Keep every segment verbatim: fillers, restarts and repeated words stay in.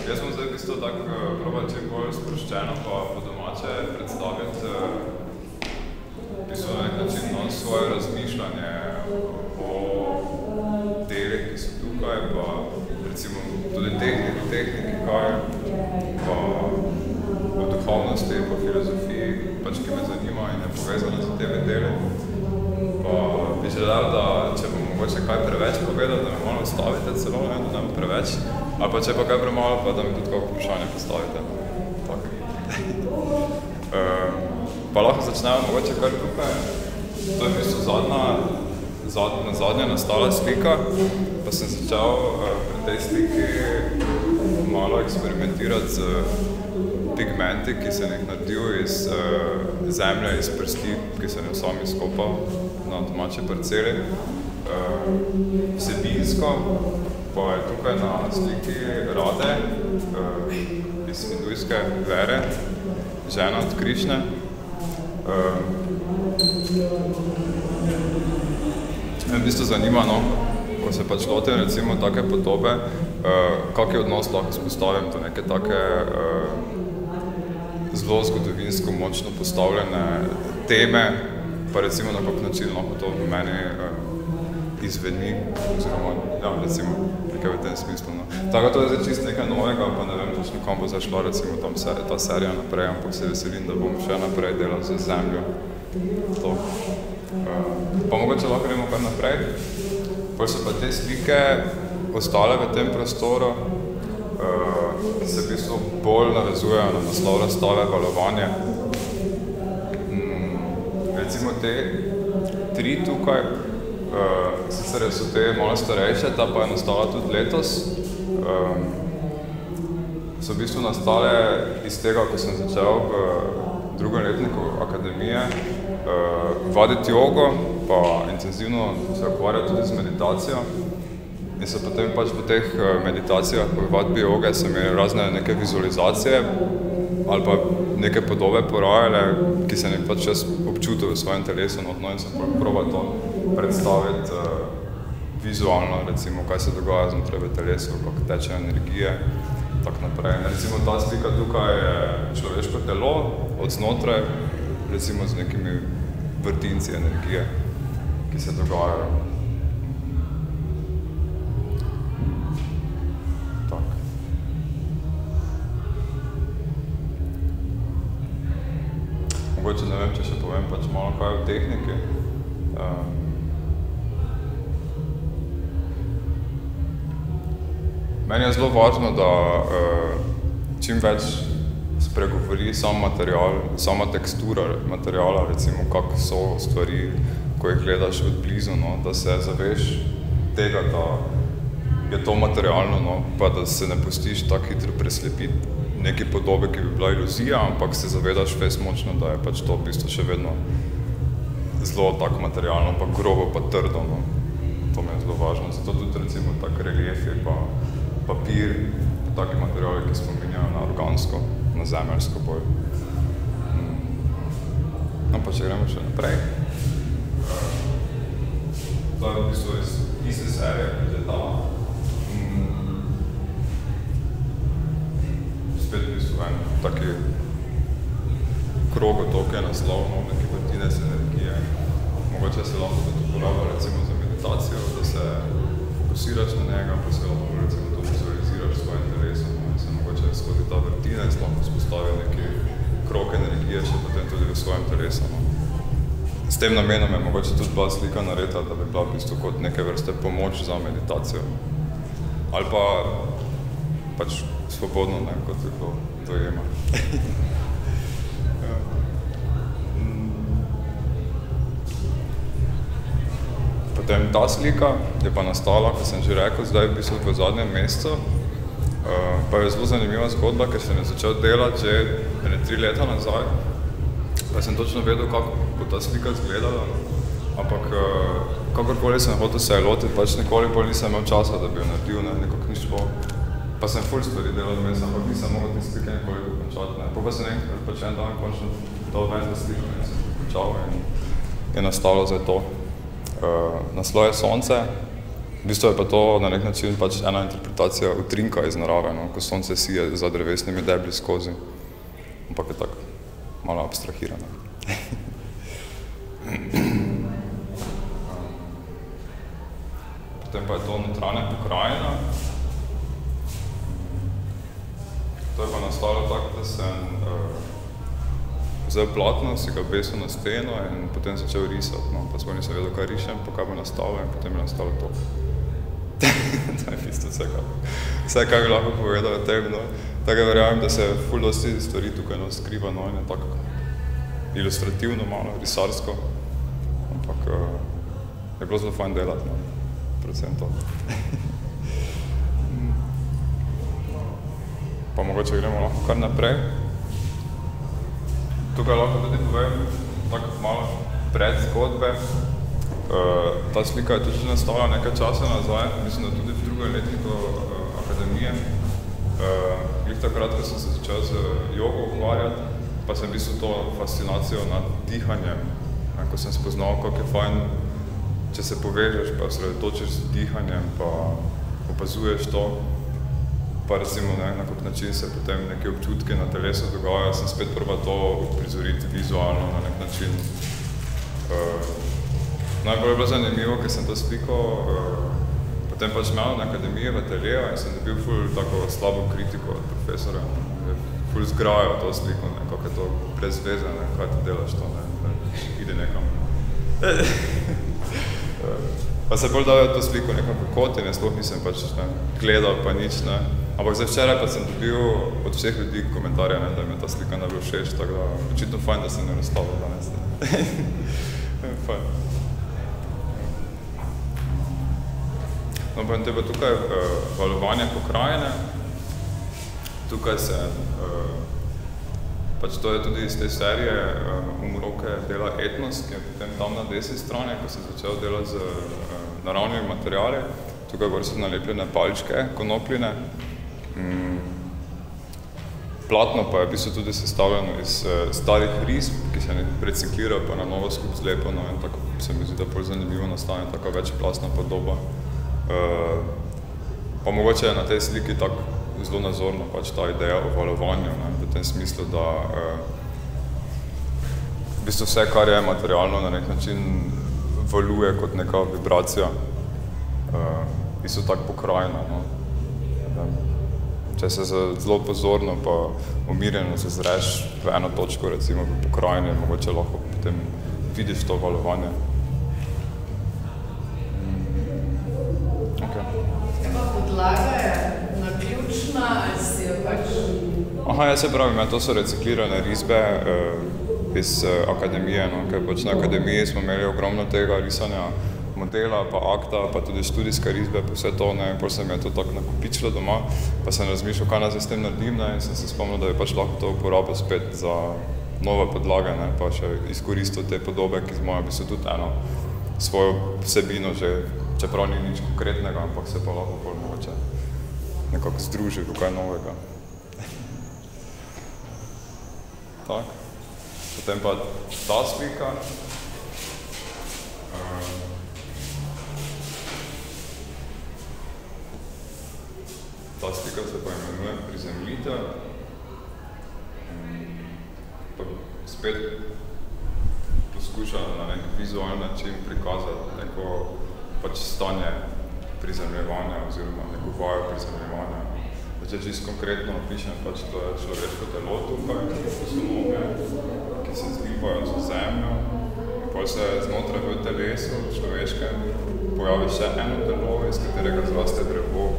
Jaz bom zdaj v bistvu tako probal čim bolj sproščeno pa po domače predstaviti v bistvu na nek način no, svoje razmišljanje o delih, ki so tukaj, pa recimo tudi tehniki, tehniki kaj, pa o duhovnosti, pa filozofiji, pač ki me zanima in je povezano z temi deli. Pa bi želel, da če bom mogoče kaj preveč povedal, da me malo ustavite celo, ne, da ne preveč, ali pa če pa kaj premalo, pa da mi tudi kako vprašanje postavite. Tak. uh, pa lahko začnemo mogoče kar tukaj. To je v bistvu zadnja, zadnja, zadnja nastala slika, pa sem začel uh, pri tej sliki malo eksperimentirati z pigmenti, ki sem jih naredil iz uh, zemlje, iz prsti, ki sem jo sam izkopal na domači parceli. Uh, vsebinsko pa je tukaj na sliki Rade uh, iz hindujske vere, žena od Krišne. Uh, me v bistvu zanima, no, ko se pač lotim recimo take podobe, uh, kak je odnos lahko spostavim do neke take uh, zelo zgodovinsko močno postavljene teme, pa recimo na kak način lahko to v meni uh, izveni, oziroma, ja, recimo, nekaj v tem smislu. No. Tako to je zdaj čisto nekaj novega, pa ne vem točno, kam bo zašla recimo tam se, ta serija naprej, ampak se veselim, da bom še naprej delal z zemljo. To. Uh, pa mogoče lahko gremo kar naprej. Potem so pa te slike ostale v tem prostoru, uh, se v bistvu bolj navezujejo na naslov razstave Valovanje. Mm, recimo te tri tukaj, uh, sicer so te malo starejše, ta pa je nastala tudi letos, uh, so v bistvu nastale iz tega, ko sem začel v drugem letniku akademije uh, vaditi jogo, pa intenzivno se ukvarjati tudi z meditacijo. In so potem pač po teh meditacijah, po vadbi joge, sem imel razne neke vizualizacije ali pa neke podobe porajale, ki sem jih pač jaz občutil v svojem telesu, no, in sem probal to predstaviti uh, vizualno, recimo, kaj se dogaja znotraj v telesu, kako teče energije, tako naprej. Recimo ta slika tukaj je človeško telo, od znotraj, recimo z nekimi vrtinci energije, ki se dogajajo. Mogoče ne vem, če še povem pač malo kaj o tehniki. Um, meni je zelo važno, da uh, čim več spregovori sam material, sama tekstura materiala, recimo, kak so stvari, ko jih gledaš od blizu, no, da se zaveš tega, da je to materialno, no, pa da se ne pustiš tako hitro preslepiti neke podobe, ki bi bila iluzija, ampak se zavedaš fez močno, da je pač to v bistvu še vedno zelo tako materialno, pa grobo, pa trdo, no. To mi je zelo važno. Zato tudi recimo tak reliefi, pa papir, taki materiali, ki spominjajo na organsko, na zemeljsko bolj. No, pa če gremo še naprej. To je v bistvu iz iste serije, kot je ta. Spet v bistvu en taki krog otok je naslov, no, neki vrtinec energije. Mogoče se lahko tudi uporablja recimo za meditacijo, da se fokusiraš na njega, pa se lahko recimo to vizualiziraš svojim telesom, no, in se mogoče skozi ta vrtinec lahko spostavi neki krog energije, še potem tudi v svojem telesu. No. S tem namenom je mogoče tudi bila slika naredila, da bi bila v bistvu kot neke vrste pomoč za meditacijo. Ali pa pač svobodno, ne, kot je to dojema. Ja. Potem ta slika je pa nastala, ko sem že rekel, zdaj v bistvu v zadnjem mesecu. Uh, pa je zelo zanimiva zgodba, ker sem je začel delati že ene tri leta nazaj. Pa sem točno vedel, kako bo ta slika izgledala. Ampak uh, kakorkoli sem hotel se je lotiti, pač nikoli bolj nisem imel časa, da bi jo naredil, ne, nekako ni šlo. Pa sem ful stvari delal vmes, ampak nisem mogel te slike nekoliko končati. Ne. Pa pa sem enkrat pač en dan končno dal ven za sliko in sem končal in je nastalo zdaj to. Uh, naslov je Sonce, V bistvu je pa to na nek način pač ena interpretacija utrinka iz narave, no, ko sonce sije za drevesnimi debli skozi. Ampak je tako malo abstrahirano. Potem pa je to notranja pokrajina. To je pa nastalo tako, da sem uh, vzel platno, si ga obesil na steno in potem začel risati. No, pa sploh nisem vedel, kaj rišem, pa kaj bo nastalo in potem je nastalo to. To je v bistvu vse, kaj, vse, kaj bi lahko povedal o tem. No. Tako verjamem, da se ful dosti stvari tukaj no, skriva, no, in je tako ilustrativno, malo risarsko, ampak uh, je bilo zelo fajn delati, no. Predvsem to. Pa mogoče gremo lahko kar naprej. Tukaj lahko tudi povem tako malo pred zgodbe. Uh, ta slika je tudi nastala nekaj časa nazaj, mislim, da tudi v drugem letniku uh, akademije. Uh, glih takrat, ko sem se začel z jogo ukvarjati, pa sem v bistvu to fascinacijo nad dihanjem, ne, ko sem spoznal, kako je fajn, če se povežeš, pa sredotočiš z dihanjem, pa opazuješ to, pa recimo ne, na kak način se potem neke občutke na telesu dogajajo, sem spet probal to prizoriti vizualno na nek način. Uh, najbolj je bilo zanimivo, ker sem to sliko uh, potem pač imel na akademiji v ateljeju in sem dobil ful tako slabo kritiko od profesora. Je ful zgrajal to sliko, ne, kako je to brez veze, ne, kaj ti delaš to, ne, ne ide nekam. Pa se bolj dal to sliko nekam v kot in jaz sploh nisem pač ne, gledal pa nič, ne. Ampak zdaj včeraj pa sem dobil od vseh ljudi komentarja, ne, da mi je ta slika najbolj všeč, tako da očitno fajn, da sem jo nastavil danes. Fajn. No, pa te pa tukaj uh, valovanje pokrajine. Tukaj se, uh, pač to je tudi iz te serije uh, Umroke dela Etnos, ki je potem tam na desni strani, ko sem začel delati z uh, naravnimi materiali. Tukaj gor so nalepljene palčke, konopljine. Mm. Platno pa je v bistvu tudi sestavljeno iz uh, starih risb, ki se reciklirajo pa na novo skup zlepano in tako se mi zdi, da bolj zanimivo nastane taka večplastna podoba. Uh, pa mogoče je na tej sliki tako zelo nazorno pač ta ideja o valovanju, ne, v tem smislu, da uh, v bistvu vse, kar je materialno, na nek način valuje kot neka vibracija, uh, v bistvu tako pokrajina. No. Če se zelo pozorno pa umirjeno se zreš v eno točko, recimo v pokrajini, mogoče lahko potem vidiš to valovanje. Podlaga je naključna, ali si jo pač... Aha, jaz se pravim, to so reciklirane risbe uh, iz uh, akademije, no, ker pač na akademiji smo imeli ogromno tega risanja modela, pa akta, pa tudi študijske risbe, pa vse to, ne, pol se mi je to tako nakopičilo doma, pa sem razmišljal, kaj nas s tem naredim, ne, in sem se spomnil, da bi pač lahko to uporabil spet za nove podlage, ne, pa še izkoristil te podobe, ki imajo v bistvu tudi eno svojo vsebino že, čeprav ni nič konkretnega, ampak se pa lahko bolj mogoče nekako združi v kaj novega. Tak. Potem pa ta slika. Ta slika se pa imenuje Prizemljitev. Pa spet poskuša na nek vizualni način prikazati neko pač stanje prizemljevanja oziroma neko vajo prizemljevanja. Če čisto konkretno opišem, pač to je človeško telo tukaj, to so noge, ki se zgibajo za zemljo. Potem se znotraj v telesu človeškem pojavi še eno telo, iz katerega zraste drevo.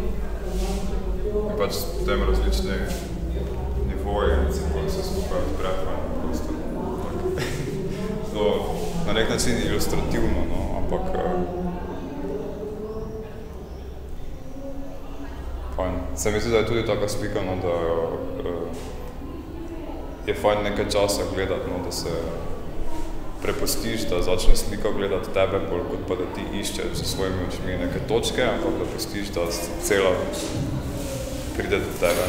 In pač potem različni nivoji, recimo, se skupaj odpre v prostor. To na nek način ilustrativno, no, ampak fajn. Se mi zdi, da je tudi taka slika, no, da uh, je fajn nekaj časa gledati, no, da se prepustiš, da začne slika gledati tebe, bolj kot pa da ti iščeš s svojimi očmi neke točke, ampak da pustiš, da cela pride do tebe.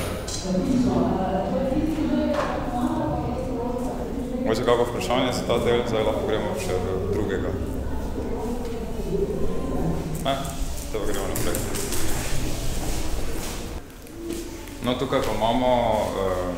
Mogoče kako vprašanje za ta del, zdaj lahko gremo še v drugega. Ne? Zdaj pa gremo naprej. No, tukaj pa imamo uh,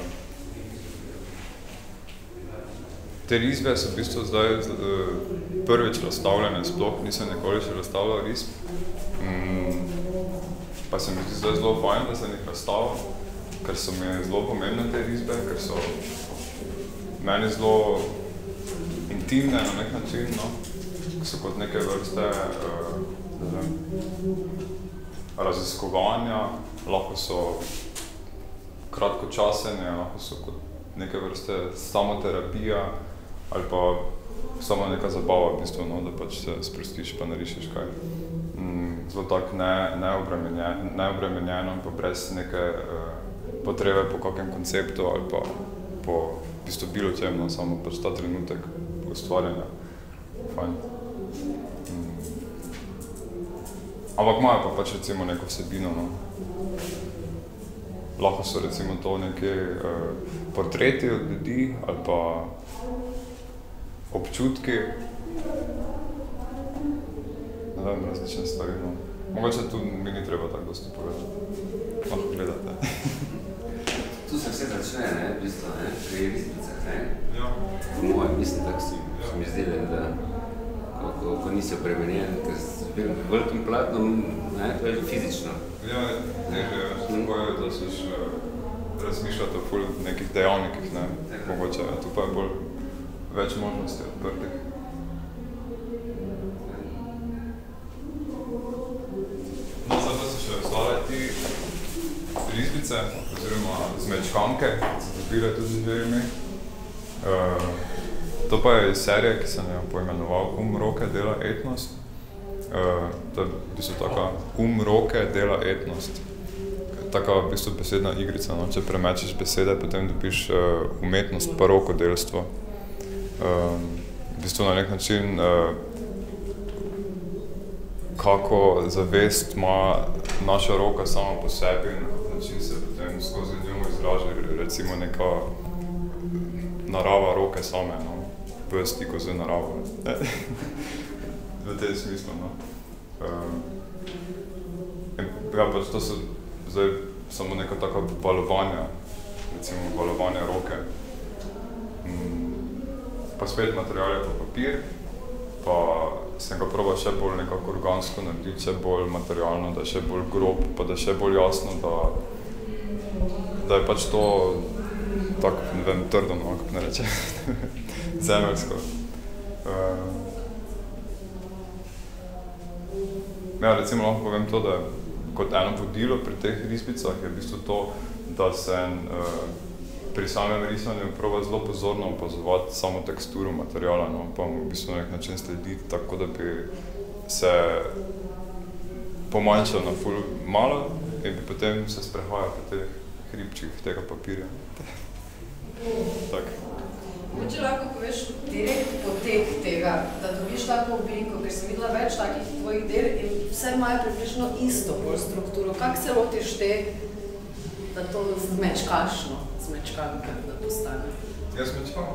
te risbe so v bistvu zdaj uh, prvič razstavljene, sploh nisem nikoli še razstavljal risb. Mm, pa se mi zdi zdaj zelo fajn, da sem jih razstavil, ker so mi zelo pomembne te risbe, ker so meni zelo intimne na nek način, no? So kot neke vrste uh, ne vem, raziskovanja, lahko so kratkočasenje, lahko so kot neke vrste samoterapija ali pa samo neka zabava, v bistvu, no, da pač se sprostiš pa narišeš kaj. Mm, zelo tak ne, neobremenjeno, neobremenjeno pa brez neke uh, potrebe po kakem konceptu ali pa po v bistvu bilo čem, no, samo pač ta trenutek ustvarjanja. Fajn. Mm. Ampak imajo pa pač recimo neko vsebino, no. Lahko so recimo to neke uh, portreti od ljudi ali pa občutki. Ne vem, različne stvari, no. Mogoče tu mi ni treba tako dosti povedati. Lahko gledate. Tu se vse začne, ne, v bistvu, ne, pri risbicah, ne. Ja. Po mojem, mislim, tako si, ja. Si mi zdeli, da ko, ko, ko nisi obremenjen, ker s velikim platnom, ne, to je fizično. Ja, ne, že, tako je, da seš uh, razmišljati o ful nekih dejavnikih, ne, mogoče, ja, tu pa je bolj več možnosti odprtih. No, zdaj pa se še razstavljajo ti risbice, oziroma zmečkanke, ki so dobile tudi že ime. Uh, to pa je serija, ki sem jo poimenoval Um roke dela etnost. Uh, to je v bistvu taka Um roke dela etnost. Taka v bistvu besedna igrica, no? Če premečeš besede, potem dobiš uh, umetnost pa rokodelstvo. Uh, v bistvu na nek način uh, kako zavest ima naša roka sama po sebi in na način se potem skozi njo izraža recimo neka narava roke same, no? V stiku z naravo. V tem smislu, no. Uh, ja, pač to so zdaj samo neka taka valovanja, recimo valovanja roke. Mm, pa spet material je pa papir, pa sem ga probal še bolj nekako organsko narediti, še bolj materialno, da je še bolj grob, pa da je še bolj jasno, da, da je pač to tako, ne vem, trdo, no, kako ne reče, zemeljsko. Uh, ja, recimo lahko povem to, da kot eno vodilo pri teh risbicah je v bistvu to, da sem uh, pri samem risanju proba zelo pozorno opazovati samo teksturo materiala, no, pa v bistvu na nek način slediti tako, da bi se pomanjšal na ful malo in bi potem se sprehajal po teh hribčih tega papirja. Tak. Mogoče lahko poveš direkt potek tega, da dobiš tako obliko, ker sem videla več takih tvojih del in vse imajo približno isto bolj strukturo. Kako se lotiš te, da to zmečkaš, no? Zmečkanka, da postane? Jaz zmečkam.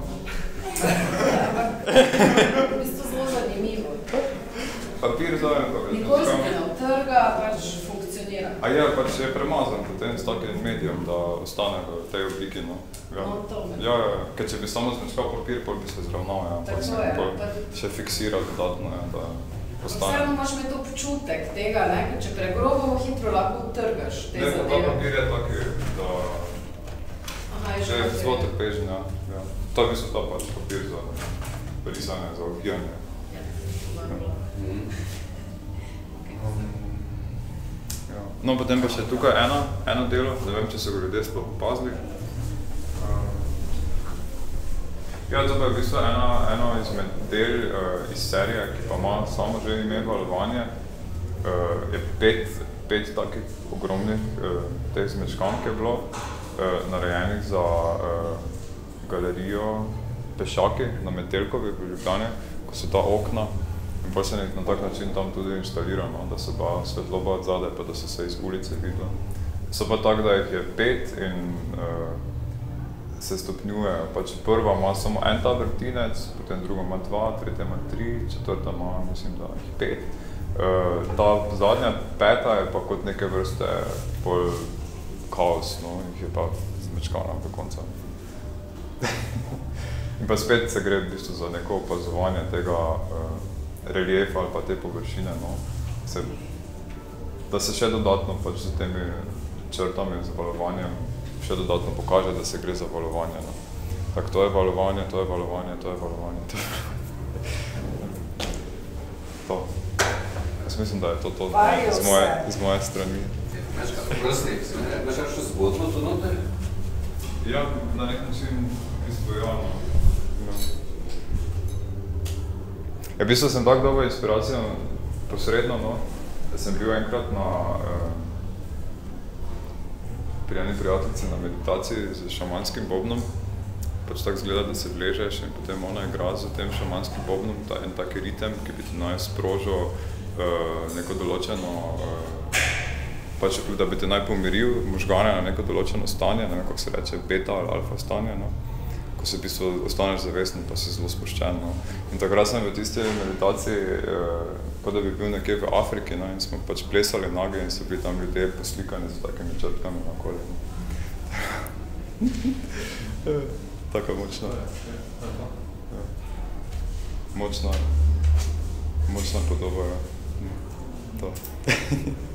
V bistvu zelo zanimivo. Papir zovem pa več. Nikoli se ne utrga, pač funkcionira. A je, pač je premazan potem s takim medijem, da ostane v tej obliki, no. Ja. No, to me. Ja, ja, ker če bi samo zmečkal papir, pol bi se zravnal, ja. Tako je. Pol Pa... še fiksiral dodatno, ja, da ostane. Vseeno imaš imeti občutek tega, ne, ker če pregrobo hitro lahko utrgaš te ne, zadeve. Ne, pa ta papir je taki, da Aha, je že je zelo trpežen, ja. Ja. To je v bistvu ta pač papir za risanje, za ovijanje. Ja, dobro. Mm. Ja. No, potem pa še tukaj ena, eno delo, ne vem, če so ga ljudje sploh opazili. Ja, to pa je v bistvu ena, eno izmed del uh, iz serije, ki pa ima samo že ime valovanje. Uh, je pet, pet takih ogromnih uh, teh zmečkank je bilo, uh, narejenih za uh, galerijo Pešaki na Metelkovi v Ljubljani, ko so ta okna in potem se na tak način tam tudi instalirano, da se pa svetloba od zadaj, pa da so se iz ulice videlo. So pa tako, da jih je pet in uh, se stopnjujejo. Pač prva ima samo en ta vrtinec, potem druga ima dva, tretja ima tri, četrta ima, mislim, da jih pet. Uh, ta zadnja peta je pa kot neke vrste bolj kaos, no, jih je pa zmečkana do konca. In pa spet se gre v bistvu za neko opazovanje tega uh, reliefa ali pa te površine, no, se, da se še dodatno pač z temi črtami, z valovanjem, še dodatno pokaže, da se gre za valovanje, no. Tak, to je valovanje, to je valovanje, to je valovanje, to je valovanje. To. Jaz mislim, da je to to z moje, z moje strani. Imaš kako prosti, imaš kakšno zgodbo tu noter? Ja, na nek način izpojalno. Ja. Ja, v bistvu sem tako dobil inspiracijo posredno, no, da sem bil enkrat na eh, pri eni prijateljici na meditaciji z šamanskim bobnom. Pač tako zgleda, da se vležeš in potem ona igra z tem šamanskim bobnom, ta, en taki ritem, ki bi ti naj sprožil uh, neko določeno, uh, pač, da bi te naj pomiril možgane na neko določeno stanje, ne vem, kako se reče, beta ali alfa stanje, no, ko se v bistvu ostaneš zavesten, pa si zelo sproščen, no. In takrat sem v tisti meditaciji, uh, kot da bi bil nekje v Afriki, no, in smo pač plesali nage in so bili tam ljudje poslikani z takimi črtkami nakoli. Tako močna, ja. Močna, močna podoba, ja. To.